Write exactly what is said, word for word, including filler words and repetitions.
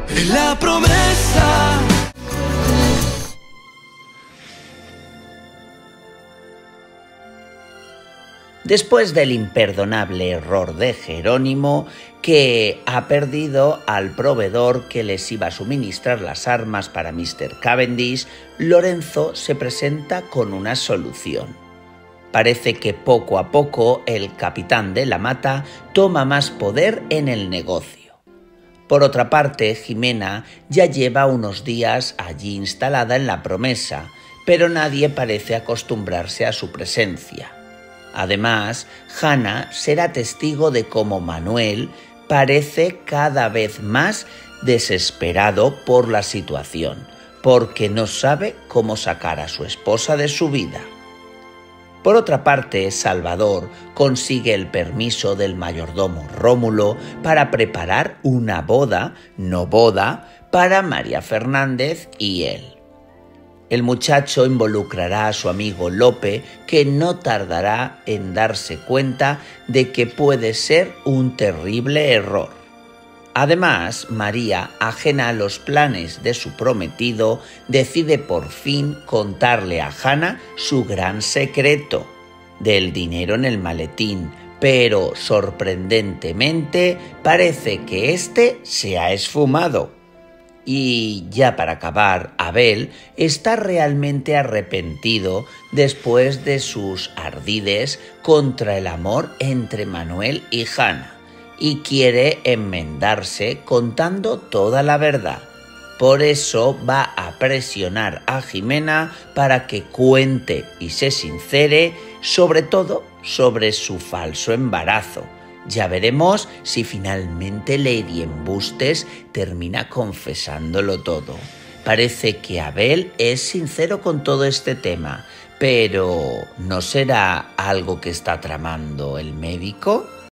Es la promesa. Después del imperdonable error de Jerónimo, que ha perdido al proveedor que les iba a suministrar las armas para míster Cavendish, Lorenzo se presenta con una solución. Parece que poco a poco el capitán de la Mata toma más poder en el negocio. Por otra parte, Jimena ya lleva unos días allí instalada en la Promesa, pero nadie parece acostumbrarse a su presencia. Además, Hannah será testigo de cómo Manuel parece cada vez más desesperado por la situación, porque no sabe cómo sacar a su esposa de su vida. Por otra parte, Salvador consigue el permiso del mayordomo Rómulo para preparar una boda, no boda, para María Fernández y él. El muchacho involucrará a su amigo Lope, que no tardará en darse cuenta de que puede ser un terrible error. Además, María, ajena a los planes de su prometido, decide por fin contarle a Hannah su gran secreto del dinero en el maletín, pero sorprendentemente parece que éste se ha esfumado. Y ya para acabar, Abel está realmente arrepentido después de sus ardides contra el amor entre Manuel y Hannah y quiere enmendarse contando toda la verdad. Por eso va a presionar a Jimena para que cuente y se sincere, sobre todo sobre su falso embarazo. Ya veremos si finalmente Lady Embustes termina confesándolo todo. Parece que Abel es sincero con todo este tema, pero ¿no será algo que está tramando el médico?